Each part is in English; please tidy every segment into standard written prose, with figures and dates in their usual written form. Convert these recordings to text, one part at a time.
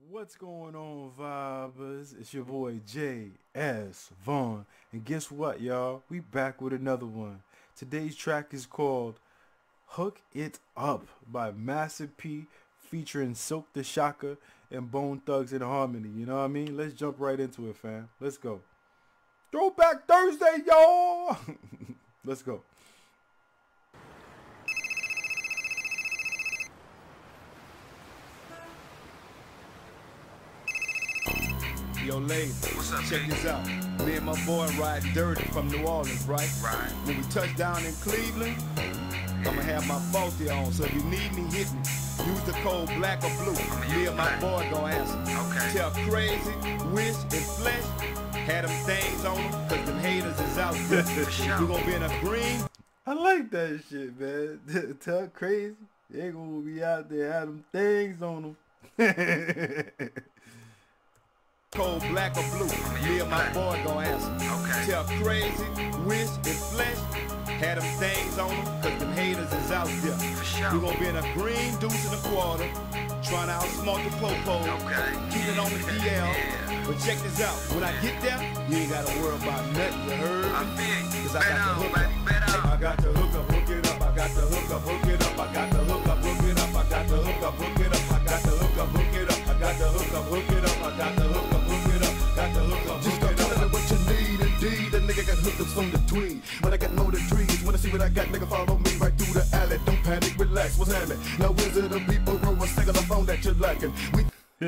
What's going on, vibers? It's your boy J.S. Vaughn. And guess what, y'all? We back with another one. Today's track is called Hook It Up by Massive P featuring Silkk the Shocker and Bone Thugs in Harmony. You know what I mean? Let's jump right into it, fam. Let's go. Throwback Thursday, y'all! Let's go. Yo, ladies, check this out. Me and my boy ride dirty from New Orleans, right? Right. When we touch down in Cleveland, I'ma have my faulty on. So if you need me, hit me. Use the code black or blue. Me and my boy gon' answer. Okay. Tell Krayzie, Wish, and Flesh, had them things on them, cause them haters is out there. We gon' be in a green. I like that shit, man. Tell Krayzie, they gonna be out there, have them things on them. Cold black or blue, me and my boy gon' answer. Okay. Tell Krayzie, Wish, and Flesh, had them things on them, cause them haters is out there. For sure. We gon' be in a green deuce and a quarter, trying to outsmart the popo, Okay. keep it on the DL. Yeah. But check this out, when I get there, you ain't gotta worry about nothing, you heard I me? feel you. Cause I Bet got the on, hook baby, up. bet on. I got the hook up, hook it up, I got the hook up, hook it up, I got the hook up, hook it up, I got the hook up, hook it up, I got the hook up, hook it up, I got the hook up, hook it up, I got the hook up, hook it up, got the hook up, Just hook start it telling up. it what you need, indeed. That nigga got hookups on the tweed. When I got more than trees, wanna see what I got, nigga, follow me right through the alley. Don't panic, relax, what's happening? Now wizard of people, roll a single phone that you're lacking. We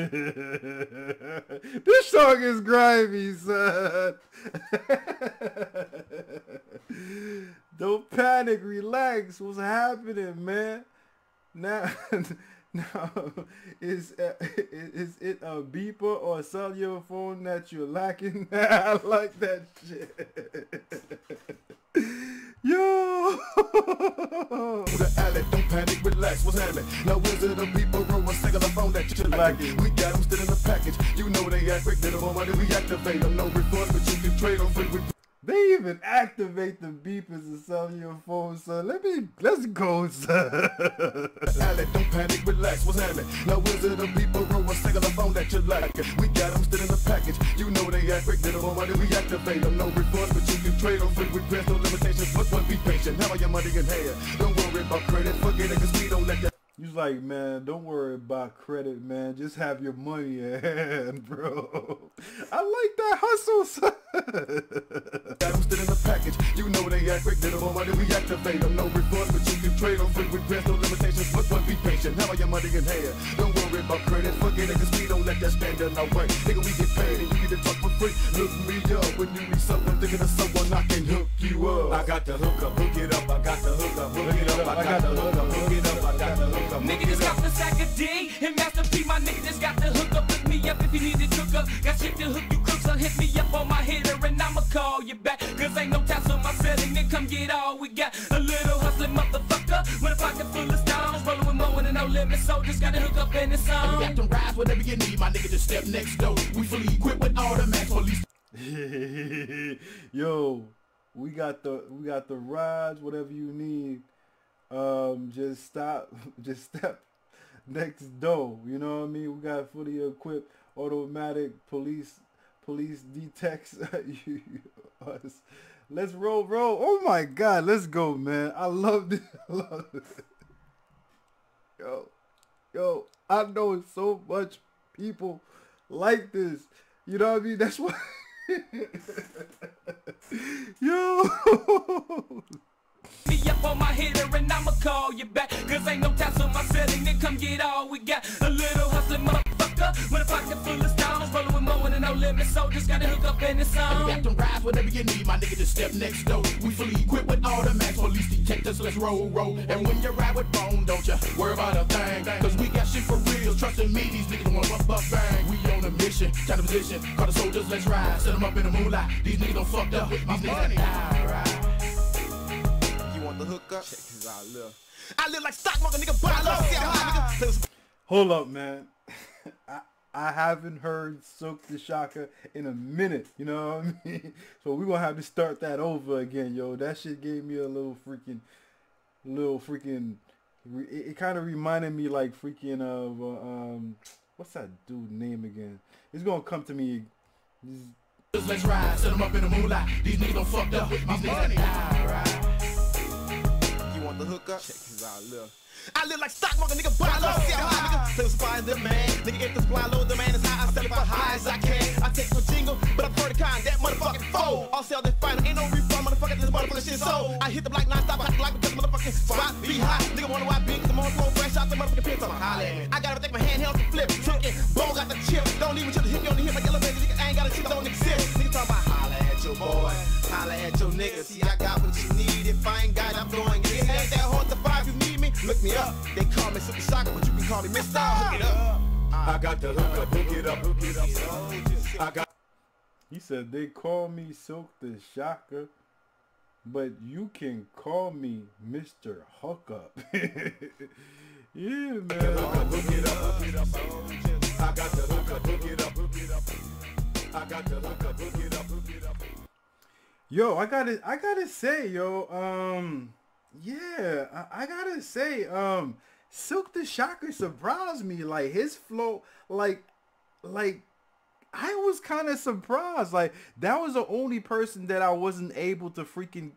This song is grimy, son. Don't panic, relax. What's happening, man? Now, is it a beeper or a cellular phone that you're lacking? I like that shit. Yo. through the alley, don't panic, relax, what's happening? Now wizard of people, roll a single phone that you're lacking. We got them still in the package. You know they act quick, little money, we activate them. No refunds, but you can trade them free with. They even activate the beepers and cellular phones, son. Let's go, son. Alley, don't panic, relax, what's happening? Now wizard of people, roll a single phone that you're lacking. We got them still in the package. You know they act quick, little money, we activate them. No refunds, but you can trade them free with grants, no limitations. But be patient, have all your money in hand. Don't worry about credit, forget it, cause we don't let that. You was like, man, don't worry about credit, man. Just have your money in hand, bro. I like that hustle, son. Got them still in the package. You know they act quick, little money, we activate them. No refunds, but you can trade them free with grants, no limitations. But be patient, have all your money in hand. Don't worry about credit, forget it, cause we don't let that stand in our way. Nigga, we get paid and you get to talk for free. Look me up when you need something, thinking of someone I can hook you up. I got the hook up, hook it up, I got the hook up, hook it up, I got the hook up, hook it up, I got the hook up. Nigga just got the sack of D and Master P, my nigga just got the hook up. Look me up if you need to hook up. Got shit to hook you crooks, so hit me up on my hitter and I'ma call you back. Cause ain't no taps on my setting, then come get all we got. A little hustling motherfucker with a pocket full of stones, rolling with more than no limit, so just gotta hook up in the We song. got them rides, whatever you need, my nigga just step next door. We fully equipped with all the max police. Yo, we got the rides, whatever you need. Just step next door. You know what I mean? We got fully equipped automatic police detects us. Let's roll. Oh my God, let's go, man. I love this. Yo, I know so much people like this. You know what I mean? That's why. Yo. Me up on my hitter and I'ma call you back. Cause ain't no taps on my setting, then come get all we got. A little hustling motherfucker with a pocket full of stones, rolling with more than no limit, so just gotta hook up in the We song. got them rides, whatever you need, my nigga just step next door. We fully equipped with all the max police detectors, let's roll. And when you ride with Bone, don't you worry about a thing. Cause we got shit for real, trusting me, these niggas wanna buck bang. We on a mission, kind of position, call the soldiers, let's ride. Set them up in the moonlight, these niggas done fucked up, these niggas done die, right? The hookup. Check this out, look. I live like stock market, nigga, but I love sell high, nigga. Hold up, man. I haven't heard Silkk the Shocker in a minute, you know what I mean? So we're gonna have to start that over again, yo. That shit gave me a little freaking it kind of reminded me like freaking of what's that dude name again? It's gonna come to me. Let's ride, set them up in the moonlight. These niggas don't fucked up with my money. You want the hookup? Check this out, look. I live like stock market, nigga, buy low, see how high, nigga, play with supply and demand. Nigga, if the supply low, demand is high, I sell it for high as I can. I take no jingle, but I prefer the kind that motherfucking fold. I'll sell that final, ain't no refund, motherfucker, this motherfucking shit sold. I hit the block non-stop, I hit the block because the motherfucking spot be hot. Nigga wonder why I big, cause I'm on the floor, fresh out the motherfucking pins on my holla at me. I got everything, my handheld to flip, trickin', bone got the chip. Don't even chill, hit me on the hip like elevator, nigga, I ain't got a shit, don't exist. Nigga talk about holla at your boy, holla at your nigga. See, I got what you need, if I ain't got it, I'm going to get it. Ain't that hard to find, if you need me, look me up. They call me Silkk Shocker, but you can call me Mr. Hook It Up. I got the hook up, hook it up, hook it up. I got. He said they call me Silkk the Shocker, but you can call me Mr. Hookup. Yeah, man. Hook it up, hook it up. I got the hook up, hook it up, hook it up. I got the hook up, hook it up, hook it up. Yo, I gotta say, yo, yeah, I gotta say, Silkk the Shocker surprised me. Like his flow, like I was kind of surprised. Like that was the only person that I wasn't able to freaking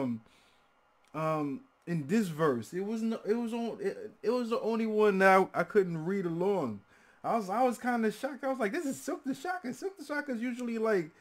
in this verse. It was the only one that I couldn't read along. I was kind of shocked. I was like, this is Silkk the Shocker. Silkk the Shocker is usually like,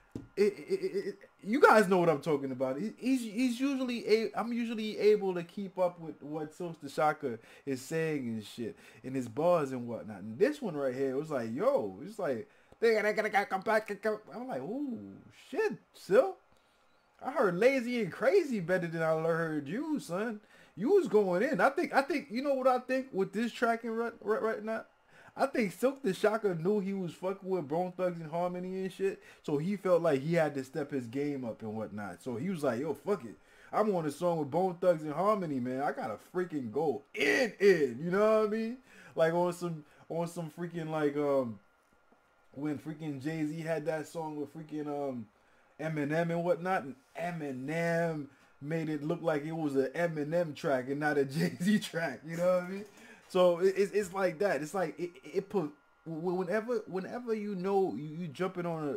you guys know what I'm talking about. He's usually I'm usually able to keep up with what Silkk the Shocker is saying and shit, and his bars and whatnot. And this one right here, it was like, yo, it's like they gotta come back. I'm like, ooh, shit, Silkk. I heard Layzie and Krayzie better than I heard you, son. You was going in. I think you know what I think with this tracking right now. I think Silkk the Shocker knew he was fucking with Bone Thugs and Harmony and shit, so he felt like he had to step his game up and whatnot. So he was like, yo, fuck it. I'm on a song with Bone Thugs and Harmony, man. I gotta freaking go in. You know what I mean? Like on some freaking like when freaking Jay-Z had that song with freaking Eminem and whatnot, and Eminem made it look like it was an Eminem track and not a Jay-Z track. You know what I mean? So it's like that. It's like it put whenever you know you jumping on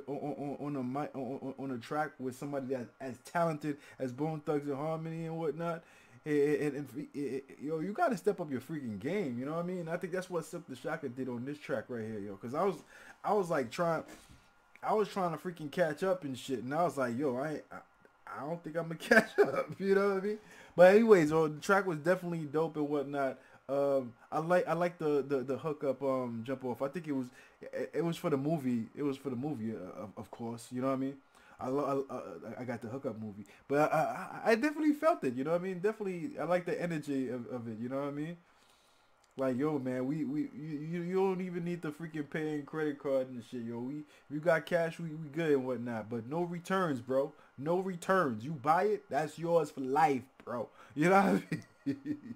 a track with somebody that's as talented as Bone Thugs and Harmony and whatnot, and yo, you gotta step up your freaking game. You know what I mean? I think that's what Silkk the Shocker did on this track right here, yo. Cause I was trying to freaking catch up and shit, and I was like, yo, I don't think I'm gonna catch up. You know what I mean? But anyways, the track was definitely dope and whatnot. I like the hookup jump off. I think it was for the movie. It was for the movie, of course. You know what I mean? I got the hookup movie, but I definitely felt it. You know what I mean? Definitely, I like the energy of it. You know what I mean? Like, yo, man, you don't even need to freaking pay in credit card and shit, yo. We got cash, we good and whatnot, but no returns, bro. No returns. You buy it, that's yours for life, bro. You know what I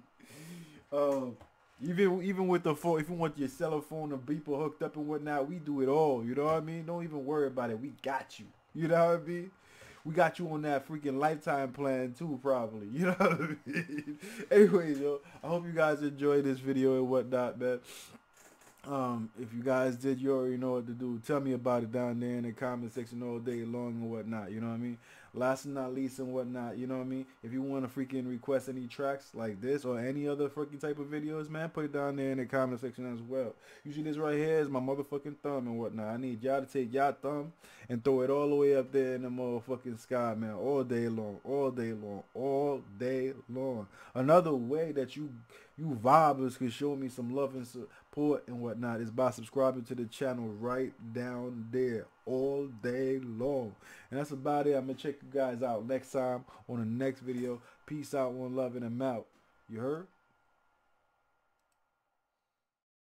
mean? Even with the phone, if you want your cell phone or beeper hooked up and whatnot, we do it all. You know what I mean? Don't even worry about it. We got you. You know what I mean? We got you on that freaking lifetime plan too, probably. You know what I mean? Anyways, yo, I hope you guys enjoyed this video and whatnot, man. If you guys did, you already know what to do. Tell me about it down there in the comment section all day long and whatnot. You know what I mean? Last and not least and whatnot. You know what I mean? If you want to freaking request any tracks like this or any other freaking type of videos, man, put it down there in the comment section as well. Usually this right here is my motherfucking thumb and whatnot. I need y'all to take y'all thumb and throw it all the way up there in the motherfucking sky, man. All day long. All day long. All day long. Another way that you vibers can show me some love and support and whatnot is by subscribing to the channel right down there all day long. And that's about it. I'm gonna check you guys out next time on the next video. Peace out, one love, and I'm out. You heard?